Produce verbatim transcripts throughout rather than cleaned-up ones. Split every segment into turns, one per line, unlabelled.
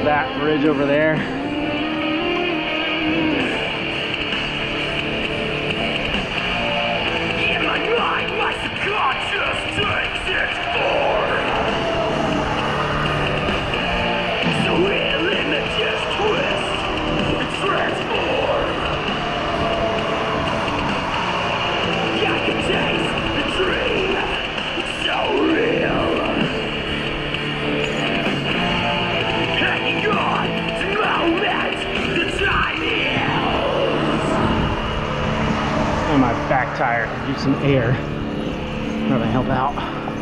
that bridge over there.
In my mind, my subconscious takes its form. So real images twist and transform. I can taste the dream, it's so real. Hanging on to the moment, the time heals.
And my back tire could use some air. That'll help out.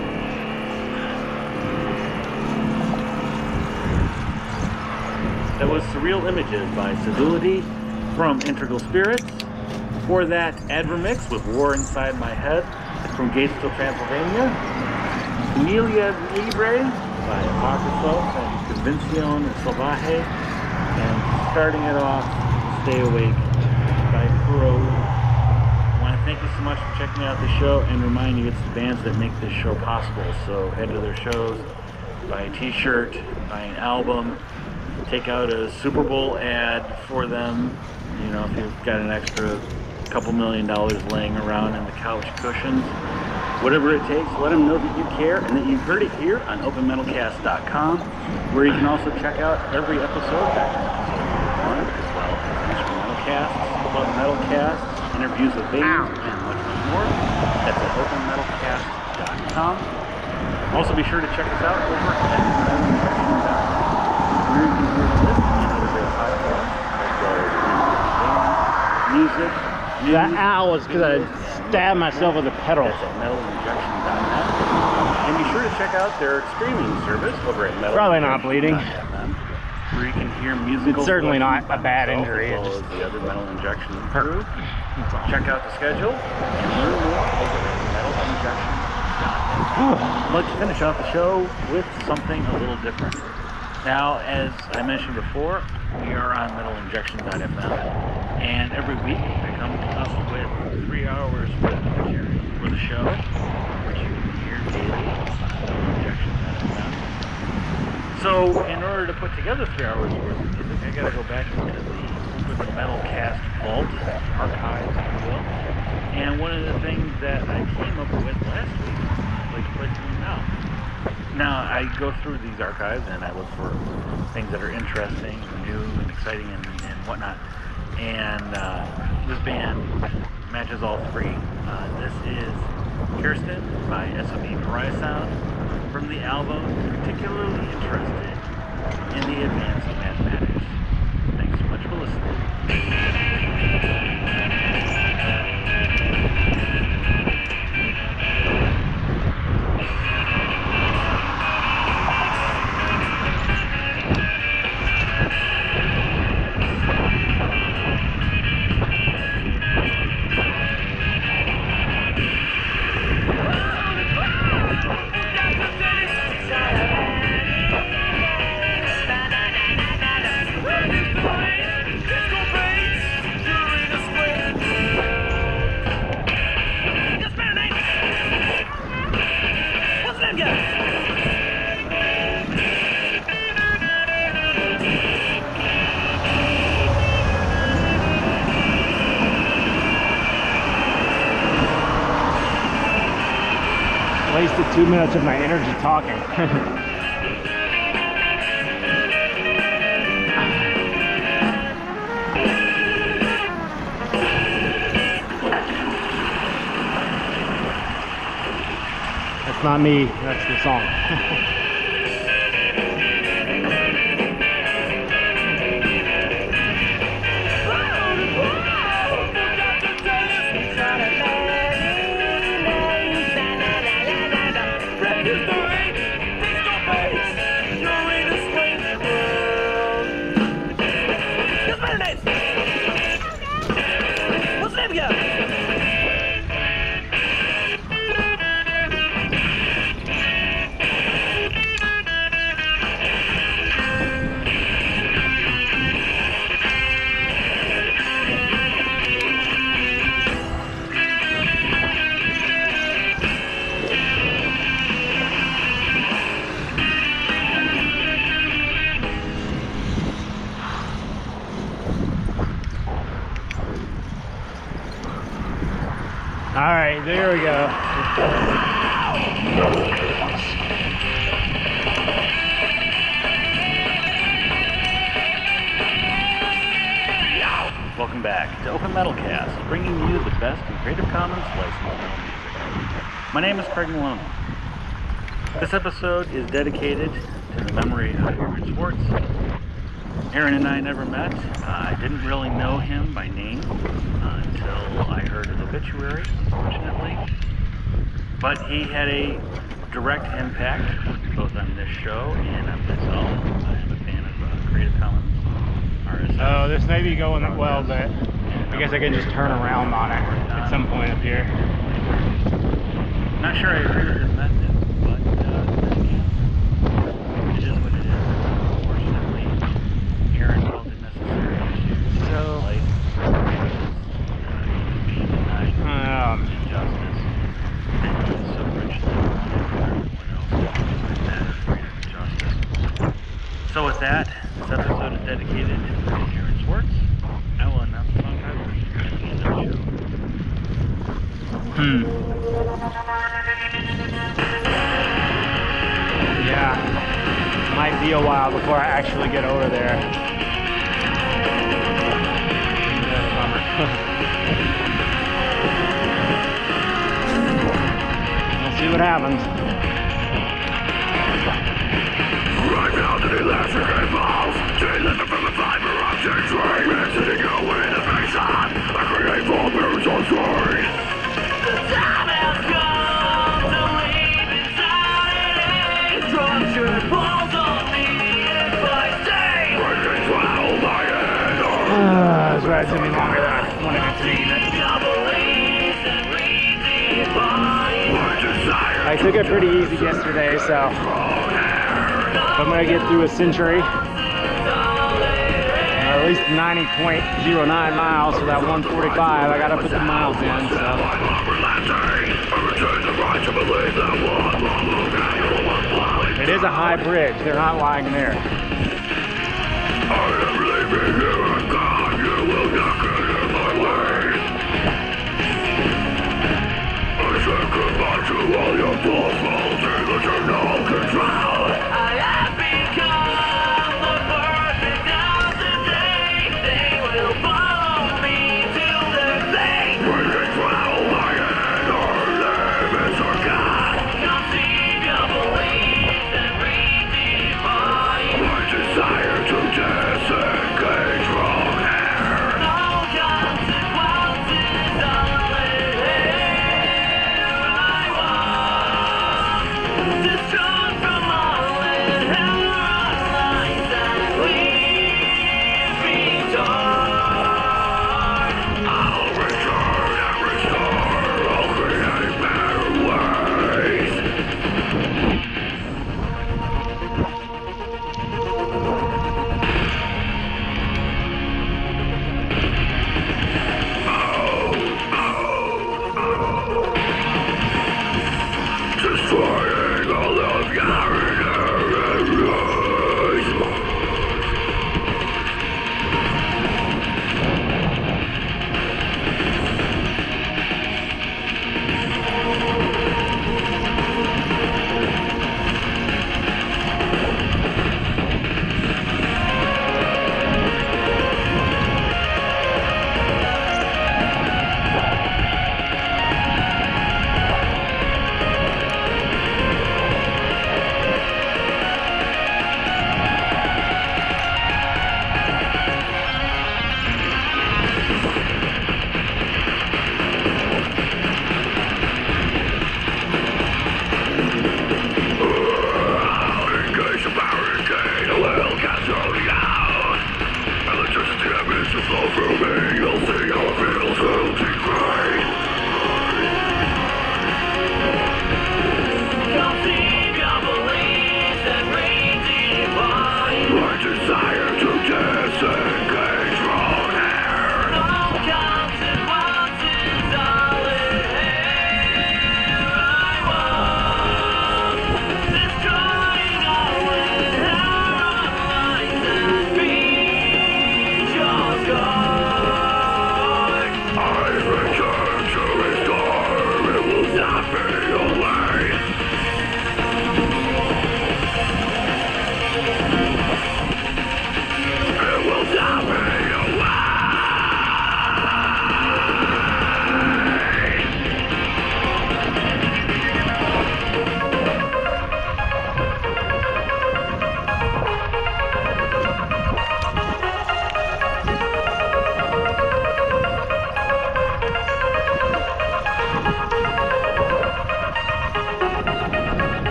That was Surreal Images by Sedulity from Integral Spirits. Before that, Advermix with War Inside My Head from Gatesville, Transylvania. Emilia Libre by Apocrypho and Convención Salvaje. And starting it off, Stay Awake by Kuro. I want to thank you so much for checking out the show and remind you it's the bands that make this show possible. So head to their shows, buy a t-shirt, buy an album, take out a Super Bowl ad for them. You know, if you've got an extra couple million dollars laying around in the couch cushions, whatever it takes, let them know that you care and that you've heard it here on open metal cast dot com, where you can also check out every episode back in episode one, as well as instrumental casts, club metal casts, interviews with bands, and much, much more. That's at open metal cast dot com. Also, be sure to check us out over at metal injection dot com, where you can hear this and other great podcasts, as well as music.
That owl was because I stabbed myself with a pedal.
That's at metal injection dot net. And be sure to check out their streaming service over at metal
Probably not bleeding.
where you can hear musical.
It's certainly not
selections
a bad
by myself,
injury,
as
it
well
just
as the other Metal Injection crew. Check out the schedule and learn more over at metal injection dot net. I'd like to finish off the show with something a little different. Now, as I mentioned before, we are on metal injection dot f m, and every week I come up with three hours worth of material for the show, which you can hear daily on metal injection dot f m. So, in order to put together three hours worth of music, I gotta go back into the Open Metal Cast vault, archives, if you will. And one of the things that I came up with last week, I'd like to play for you now. Now, I go through these archives and I look for things that are interesting, new, and exciting, and, and whatnot. And uh, this band matches all three. Uh, this is Kirsten by S O B Pariah Sound from the album Particularly Interested in the Advance of Mathematics. Thanks so much for listening.
Wasted two minutes of my energy talking. That's not me, that's the song. There we go.
Welcome back to Open Metal Cast, bringing you the best in Creative Commons licensed metal music. My name is Craig Malone. This episode is dedicated to the memory of Aaron Swartz. Aaron and I never met. Uh, I didn't really know him by name uh, until I heard his obituary, unfortunately. But he had a direct impact both on this show and on myself. I am a fan of uh, Creative Commons.
Oh, this may be going well, but I guess I can just turn around on it at some point up here.
Not sure I agree with his method, but uh, it is what it is. Unfortunately, Aaron felt it necessary to
So,
life being denied
um,
justice, and he's so richly wanted for everyone else to that freedom and justice. So with that, this episode is dedicated to Aaron Swartz. I will announce the song title at the end of the show.
Hmm. Yeah. Might be a while before I actually get over there. Yeah, bummer. We'll see what happens.
Right now to the electric evolves. They live from the fiber optic dream. And sitting away the face on. I create for birds on screen. The time has come to leave inside. Structured walls on me if I stay. Breaking swell my head.
Uh, this ride took me longer than I wanted it to be. I took it pretty easy yesterday, so if I'm gonna get through a century, or at least ninety point zero nine miles for that one forty-five, I gotta put the miles in, so. It is a high bridge, they're not lying there.
I am leaving you and God, you will not get in my way. I said goodbye to all your plausible delusional control. I have become the perfect of the day. They will follow me till their fate. Breaking swell my head, our limits are gone. Conceive your beliefs and redefine my desire to disengage from here. No consequences unlit here. I was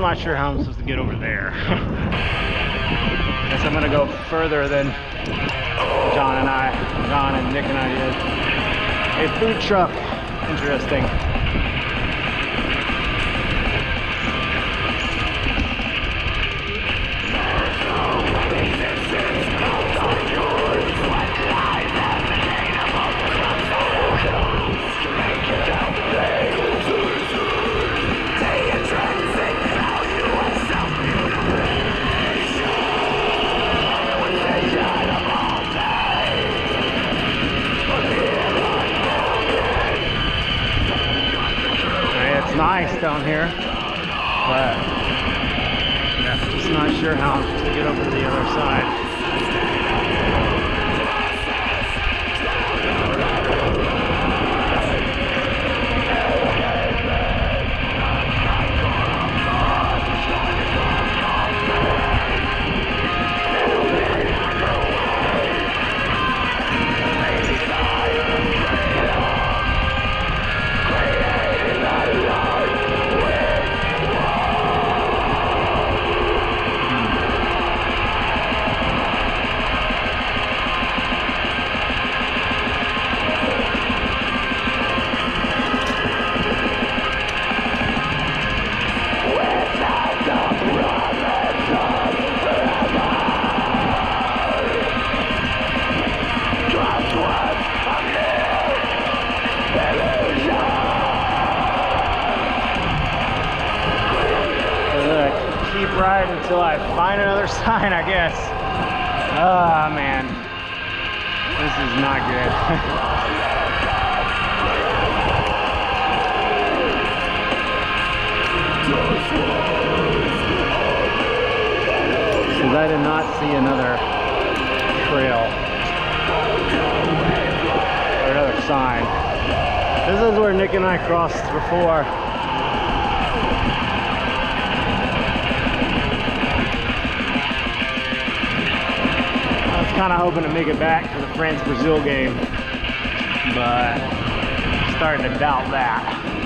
not sure how I'm supposed to get over there. Guess I'm gonna go further than John and I, John and Nick and I did. A food truck, interesting. Nice down here, but yeah, just not sure how I'm supposed to get over to the other side. Right until I find another sign, I guess. Ah, oh, man, this is not good. Because I did not see another trail or another sign. This is where Nick and I crossed before. Kind of hoping to make it back for the France-Brazil game, but starting to doubt that.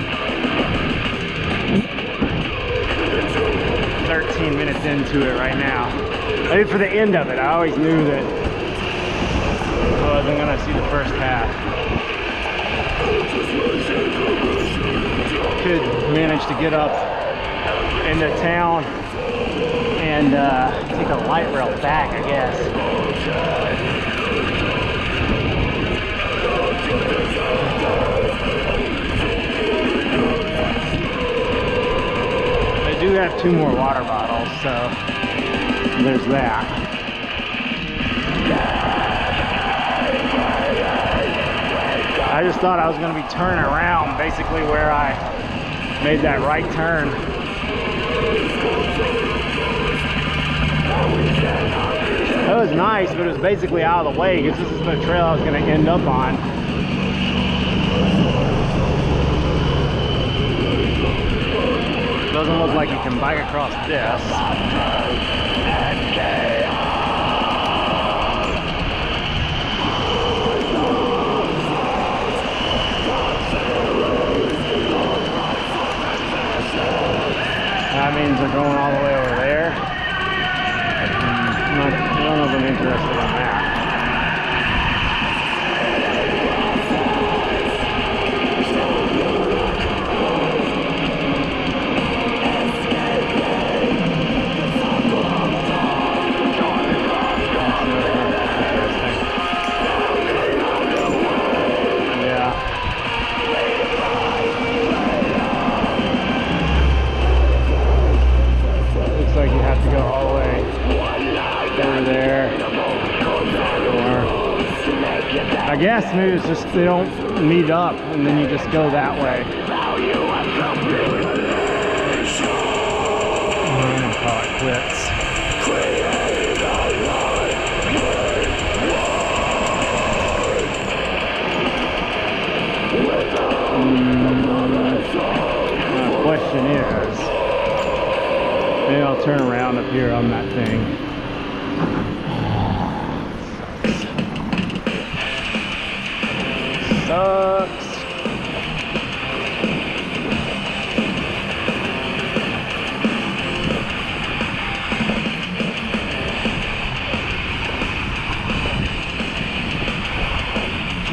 thirteen minutes into it right now. I did for the end of it. I always knew that I wasn't going to see the first half. Could manage to get up into town and uh, take a light rail back, I guess. They do have two more water bottles, so there's that. I just thought I was going to be turning around basically where I made that right turn. That was nice, but it was basically out of the way because this is the trail I was going to end up on. Doesn't look like you can bike across this. That means they're going all the way over there. I'm not, I don't know if I'm interested in that. I guess maybe it's just they don't meet up and then you just go that way. I'm gonna call it quits. Mm, the question is, maybe I'll turn around up here on that thing. Sucks.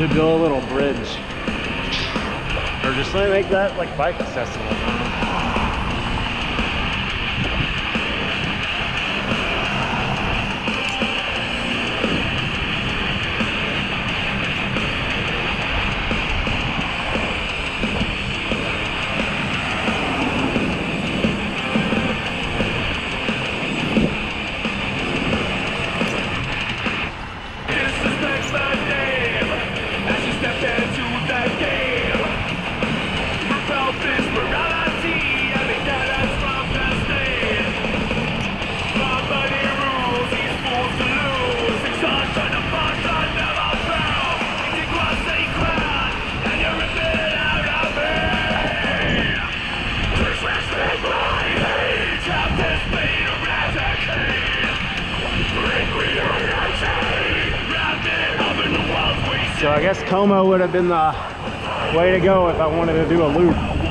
to build a little bridge. Or just let me make that like bike accessible. So I guess Como would have been the way to go if I wanted to do a loop.